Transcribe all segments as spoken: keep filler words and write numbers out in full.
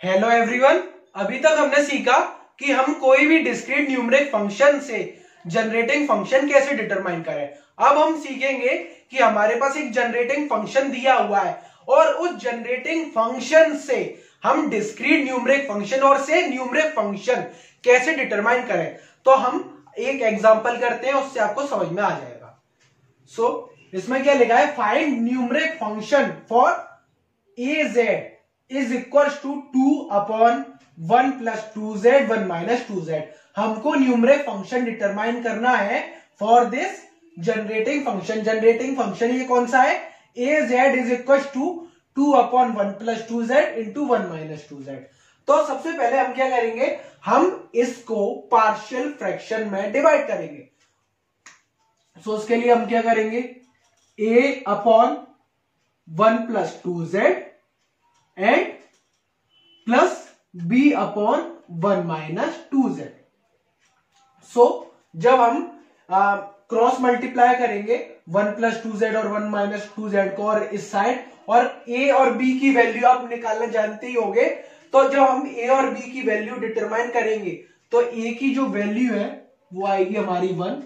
Hello everyone, अभी तक हमने सीखा कि हम कोई भी डिस्क्रीट न्यूमरिक फंक्शन से जनरेटिंग फंक्शन कैसे डिटरमाइन करें। अब हम सीखेंगे कि हमारे पास एक जनरेटिंग फंक्शन दिया हुआ है और उस जनरेटिंग फंक्शन से हम डिस्क्रीट न्यूमरिक फंक्शन और से न्यूमरिक फंक्शन कैसे डिटरमाइन करें। तो हम एक एग्जांपल करते हैं, उससे आपको समझ में आ जाएगा। सो so, इसमें क्या लिखा है, find numeric function for A Z is equal to two upon one plus two Z one minus two Z. हमको न्यूमरिक फंक्शन डिटरमाइन करना है for this generating function. Generating function ये कौन सा है, A Z is equal to two upon one plus two Z into one minus two Z. तो सबसे पहले हम क्या करेंगे, हम इसको पार्शियल फ्रैक्शन में डिवाइड करेंगे। सो so, उसके लिए हम क्या करेंगे, a upon one plus two Z and plus b upon one minus two Z. So जब हम क्रॉस मल्टीप्लाई करेंगे वन प्लस टू जेड और वन माइनस टू जेड को और इस साइड, और a और b की वैल्यू आप निकालना जानते ही होंगे। तो जब हम a और b की वैल्यू डिटरमाइन करेंगे तो a की जो वैल्यू है वो आएगी हमारी वन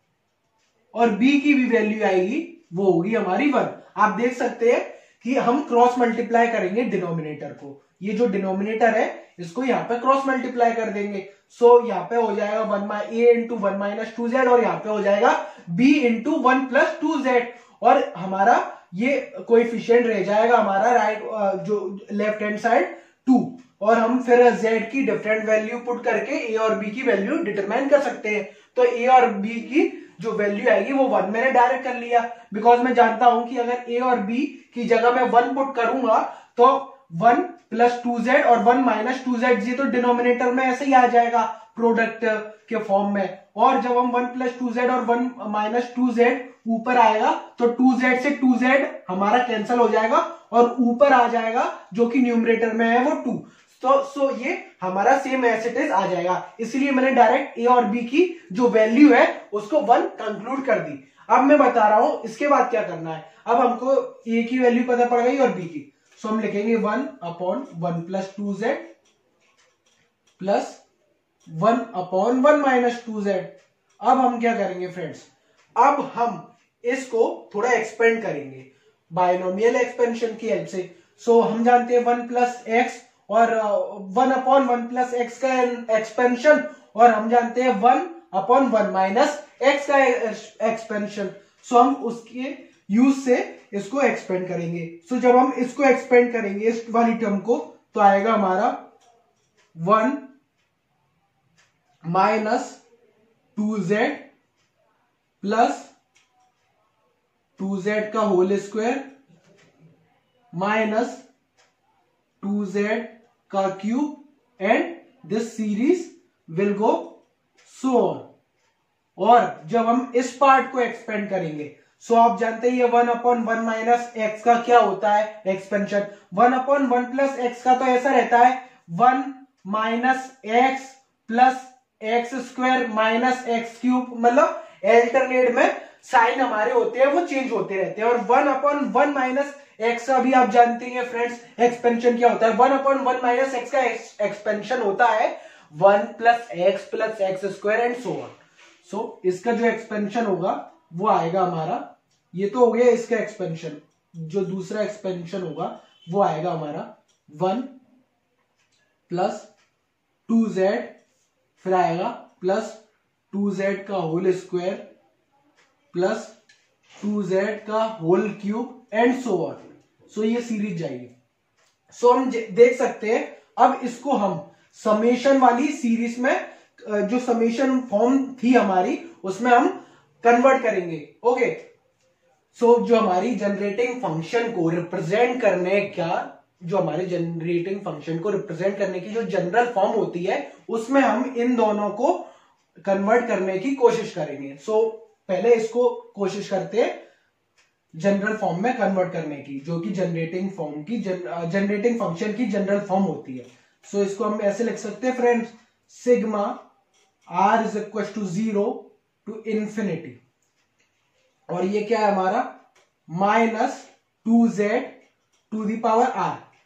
और b की भी वैल्यू आएगी वो होगी हमारी वन। आप देख सकते हैं कि हम क्रॉस मल्टीप्लाई करेंगे डिनोमिनेटर को, ये जो डिनोमिनेटर है इसको यहाँ पे क्रॉस मल्टीप्लाई कर देंगे। सो so, यहाँ पे हो जाएगा one a into one minus two Z और यहाँ पे हो जाएगा b into one plus two Z, और हमारा ये कोएफिशिएंट रह जाएगा हमारा राइट जो लेफ्ट हैंड साइड टू, और हम फिर z की डिफरेंट वैल्यू पुट करके a और b की वैल्यू डिटरमाइन कर सकते हैं। तो a और b की जो वैल्यू आएगी वो वन मैंने डायरेक्ट कर लिया, बिकॉज मैं जानता हूं कि अगर a और b की जगह मैं वन पुट करूंगा तो वन प्लस टू जेड और वन माइनस टू जेड ये तो डिनोमिनेटर में ऐसे ही आ जाएगा प्रोडक्ट के फॉर्म में, और जब हम वन प्लस टू जेड और वन माइनस टू जेड ऊपर आएगा तो टू जेड से टू जेड हमारा कैंसिल हो जाएगा और ऊपर आ जाएगा जो कि न्यूमरेटर में है वो टू। तो सो ये हमारा सेम एज इट इज आ जाएगा, इसलिए मैंने डायरेक्ट ए और बी की जो वैल्यू है उसको वन कंक्लूड कर दी। अब मैं बता रहा हूं इसके बाद क्या करना है। अब हमको ए की वैल्यू पता पड़ गई और बी की, सो हम लिखेंगे one upon one plus two z plus one upon one minus two z. अब हम क्या करेंगे फ्रेंड्स, अब हम इसको थोड़ा एक्सपेंड करेंगे बायनोमियल एक्सपेंशन की हेल्प से। सो so, हम जानते हैं वन प्लस एक्स और one upon one plus x का एक्सपेंशन, और हम जानते हैं one upon one minus x का एक्सपेंशन। सो हम उसके यूज से इसको एक्सपेंड करेंगे। सो so, जब हम इसको एक्सपेंड करेंगे इस वाली टर्म को तो आएगा हमारा one minus two z plus two z का whole square minus two z का cube and this series will go so on. और जब हम इस पार्ट को एक्सपेंड करेंगे, सो आप जानते हैं ये one upon one minus x का क्या होता है expansion. One upon one plus x का तो ऐसा रहता है one minus x plus x square minus x cube, मतलब अल्टरनेट में साइन हमारे होते हैं वो चेंज होते रहते हैं। और one upon one minus x का भी आप जानते हैं फ्रेंड्स एक्सपेंशन क्या होता है। One upon one minus x का एक्सपेंशन होता है one plus x plus x square and so on. So इसका जो एक्सपेंशन होगा वो आएगा हमारा, ये तो हो गया इसका एक्सपेंशन, जो दूसरा एक्सपेंशन होगा वो आएगा हमारा वन प्लस टू जेड, फिर आएगा प्लस टू जेड का whole square plus two z का whole cube and so on. So ये सीरीज जाएगी। सो so, हम देख सकते हैं अब इसको हम समेशन वाली सीरीज में, जो समेशन फॉर्म थी हमारी उसमें हम कन्वर्ट करेंगे। ओके, सो जो हमारी जनरेटिंग फंक्शन को रिप्रेजेंट करने का जो हमारे जनरेटिंग फंक्शन को रिप्रेजेंट करने की जो जनरल फॉर्म होती है उसमें हम इन दोनों को कन्वर्ट करने की कोशिश करेंगे। सो so, पहले इसको कोशिश करते हैं जनरल फॉर्म में कन्वर्ट करने की, जो कि जनरेटिंग फॉर्म की जनरेटिंग फंक्शन की जनरल फॉर्म होती है। सो so, इसको हम ऐसे लिख सकते हैं friends, sigma r is equal to zero to infinity, और ये क्या है हमारा minus two z to the power r.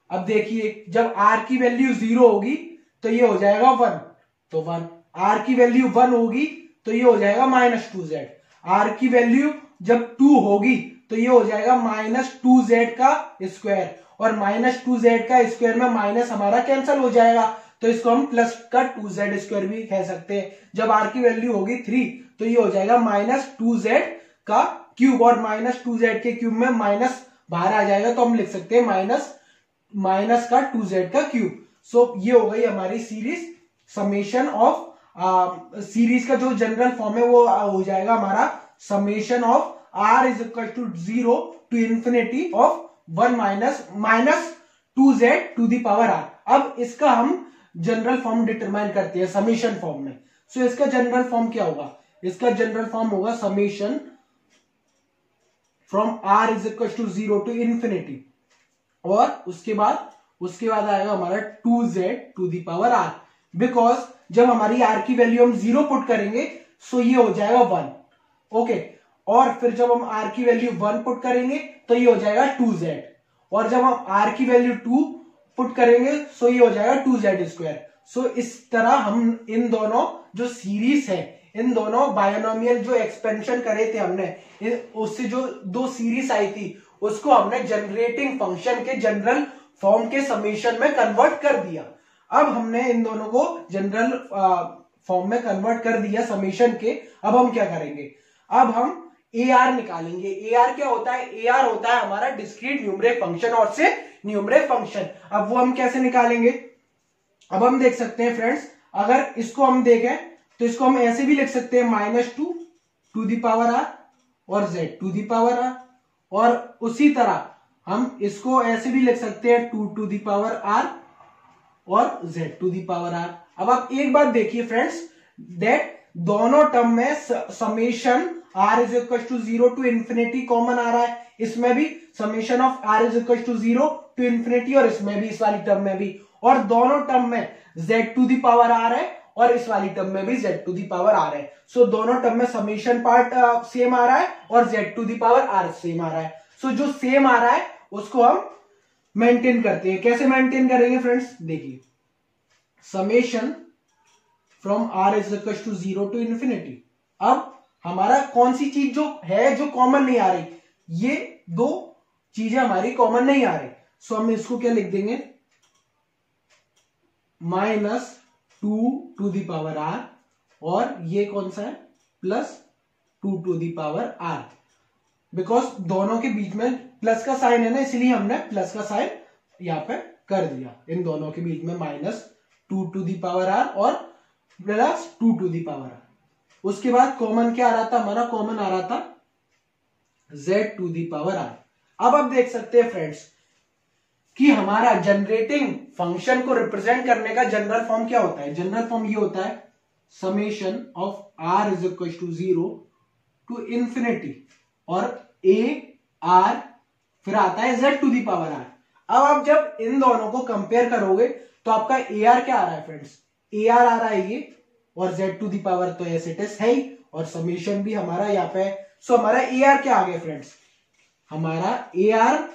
अब देखिए जब आर की वैल्यू जीरो होगी तो ये हो जाएगा वन, तो वन। आर की वैल्यू वन होगी तो ये हो जाएगा माइनस टू जेड। आर की वैल्यू जब टू होगी तो ये हो जाएगा माइनस टू जेड का स्क्वायर, और माइनस टू जेड का स्क्वायर में माइनस हमारा कैंसिल हो जाएगा, तो इसको हम प्लस का टू जेड स्क्वायर भी कह सकते हैं। जब आर की वैल्यू होगी थ्री तो ये हो जाएगा माइनस टू जेड का क्यूब, और माइनस टू जेड के क्यूब में माइनस बाहर आ जाएगा तो हम लिख सकते हैं माइनस माइनस का टू जेड का क्यूब। सो ये हो गई हमारी सीरीज समेशन ऑफ सीरीज का जो जनरल फॉर्म है वो हो जाएगा हमारा summation of r is equal to zero to infinity of one minus minus two z to the power r. अब इसका हम जनरल फॉर्म डिटरमाइन करते हैं समेशन फॉर्म में। सो so, इसका जनरल फॉर्म क्या होगा? इसका जनरल फॉर्म होगा summation from r is equal to zero to infinity, और उसके बाद उसके बाद आएगा हमारा two z to the power r, because जब हमारी आर की वैल्यू हम जीरो पुट करेंगे सो ये हो जाएगा वन। ओके, और फिर जब हम आर की वैल्यू वन पुट करेंगे तो ये हो जाएगा टू जेड, और जब हम आर की वैल्यू टू पुट करेंगे सो ये हो जाएगा टू जेड स्क्वायर। सो इस तरह हम इन दोनों जो सीरीज है, इन दोनों बायोनोमियल जो एक्सपेंशन करे थे हमने, उससे जो दो सीरीज आई थी उसको हमने जनरेटिंग फंक्शन के जनरल फॉर्म के समेशन में कन्वर्ट कर दिया। अब हमने इन दोनों को जनरल फॉर्म में कन्वर्ट कर दिया समेशन के। अब हम क्या करेंगे? अब हम ए आर निकालेंगे। ए आर क्या होता है? ए आर होता है हमारा डिस्क्रीट न्यूमरिक फंक्शन और से न्यूमरिक फंक्शन। अब वो हम कैसे निकालेंगे? अब हम देख सकते हैं फ्रेंड्स, अगर इसको हम देखें तो इसको हम ऐसे भी लिख सकते हैं minus two to the power r और z to the power r, और उसी तरह हम इसको ऐसे भी लिख सकते हैं two to the power r और z to the power r. अब आप एक बात देखिए फ्रेंड्स, दैट दोनों टर्म में summation r is equal to zero to infinity common आ रहा है, इसमें भी summation of r is equal to zero to infinity, और इसमें भी, इस वाली टर्म में भी, और दोनों टर्म में z to the power r है और इस वाली टर्म में भी z to the power r है। सो दोनों टर्म में समेशन पार्ट सेम आ रहा है और z to the power r same आ रहा है। सो so, जो सेम आ रहा है उसको हम मेंटेन करते हैं। कैसे मेंटेन करेंगे फ्रेंड्स? देखिए, summation from r is equal to zero to infinity. अब हमारा कौन सी चीज जो है जो कॉमन नहीं आ रही, ये दो चीजें हमारी कॉमन नहीं आ रही। सो so, हम इसको क्या लिख देंगे? Minus two to the power r, और ये कौन सा है? Plus two to the power r, because दोनों के बीच में प्लस का साइन है ना, इसलिए हमने प्लस का साइन यहां पे कर दिया। इन दोनों के बीच में minus two to the power r और plus two to the power r. उसके बाद कॉमन क्या आ रहा था हमारा? कॉमन आ रहा था z to the power r. अब आप देख सकते हैं फ्रेंड्स कि हमारा जनरेटिंग फंक्शन को रिप्रेजेंट करने का जनरल फॉर्म क्या होता है? जनरल फॉर्म ये होता है summation of r is equal to zero to infinity, और ए आर फिर आता है z to the power r. अब आप जब इन दोनों को कंपेयर करोगे तो आपका ए आर क्या आ रहा है फ्रेंड्स? ए आर आ रहा है ये, और जेड टू दी पावर तो एस इट इज है ही, और समेशन भी हमारा यहाँ पे है। सो हमारा ए आर क्या आ गया फ्रेंड्स? हमारा ए आर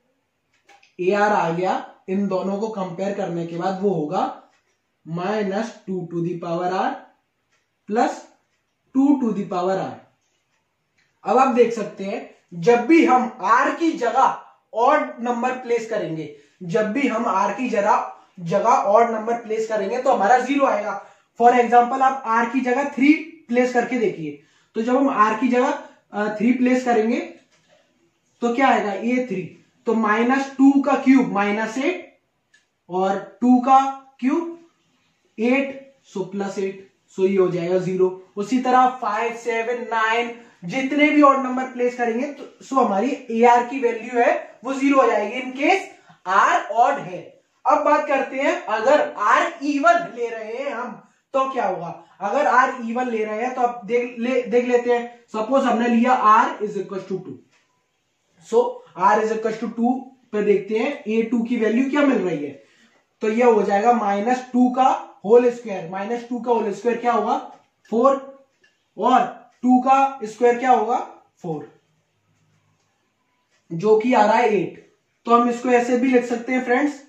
ए आर आ गया, इन दोनों को कंपेयर करने के बाद वो होगा minus two to the power r plus two to the power r. अब आप देख सकते हैं जब भी हम आर की जगह ऑड नंबर प्लेस करेंगे, जब भी हम आर की जगह जगह ऑड नंबर प्लेस करेंगे तो हमारा जीरो आएगा। फॉर एग्जांपल आप आर की जगह थ्री प्लेस करके देखिए, तो जब हम आर की जगह थ्री प्लेस करेंगे तो क्या आएगा? ए थ्री, तो माइनस टू का क्यूब माइनस एट, और टू का cube eight, so plus eight, so ये हो जाएगा जीरो। उसी तरह फाइव सेवन नाइन जितने भी ऑड नंबर प्लेस करेंगे तो सो हमारी ए आर की वैल्यू है वो जीरो हो जाएगी इन केस आर ऑड है। अब बात करते हैं अगर आर इवन ले रहे हैं हम तो क्या होगा? अगर आर इवन ले रहे हैं तो आप देख ले देख लेते हैं। सपोज हमने लिया r is equal to two, so r is equal to two पे देखते हैं ए टू की वैल्यू क्या मिल रही है, तो यह हो जाएगा माइनस टू का होल स्क्वायर। माइनस टू का होल स्क्वायर क्या होगा? फोर, और टू का स्क्वायर क्या होगा? फोर, जो कि आ रहा है एट। तो हम इसको ऐसे भी लिख सकते हैं फ्रेंड्स,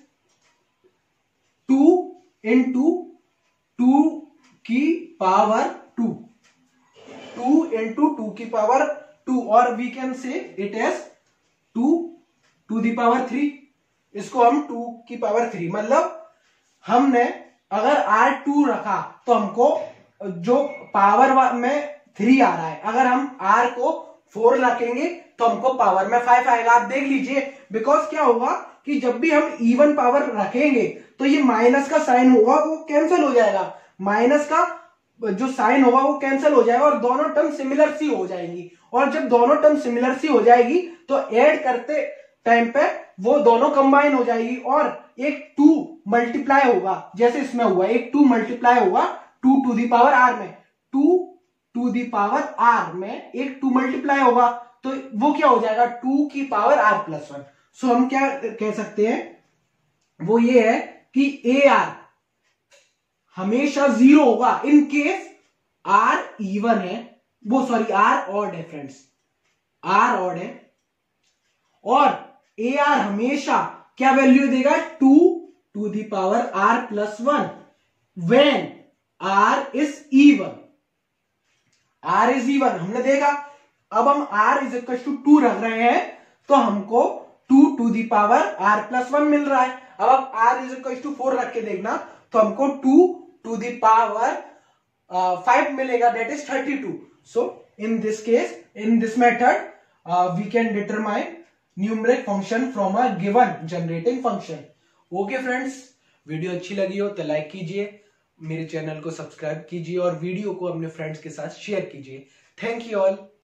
टू इंटू टू की power two, two into two की पावर टू, और we can say it as two to the power three. इसको हम टू की पावर थ्री, मतलब हमने अगर आर टू रखा तो हमको जो पावर में थ्री आ रहा है, अगर हम आर को फोर रखेंगे तो हमको पावर में फाइव आएगा। आप देख लीजिए, बिकॉज क्या होगा कि जब भी हम इवन पावर रखेंगे तो ये माइनस का साइन होगा वो कैंसिल हो जाएगा, माइनस का जो साइन होगा वो कैंसिल हो जाएगा और दोनों टर्म सिमिलर सी हो जाएंगी। और जब दोनों टर्म सिमिलर सी हो जाएगी तो ऐड करते टाइम पे वो दोनों कंबाइन हो जाएगी और एक टू मल्टीप्लाई होगा, जैसे इसमें हुआ एक टू मल्टीप्लाई होगा two to the power r में, two to the power r में एक टू मल्टीप्लाई होगा तो वो क्या हो जाएगा, टू की power r plus one. So हम क्या कह सकते हैं, वो ये है कि ए आर हमेशा जीरो होगा इन केस आर इवन है, वो सॉरी आर ऑड है फ्रेंड्स, आर ऑड है, और ए आर हमेशा क्या वैल्यू देगा, two to the power r plus one when r is even, r is even हमने देखा। अब हम r is equal to two रख रहे हैं तो हमको two to the power r plus one मिल रहा है। अब आप r is equal to four रख के देखना तो हमको two to the power five मिलेगा, that is thirty two. So in this case, in this method we can determine numeric function from a given generating function. Okay friends, video अच्छी लगी हो तो लाइक कीजिए, मेरे चैनल को subscribe कीजिए और वीडियो को अपने फ्रेंड्स के साथ शेयर कीजिए। Thank you all.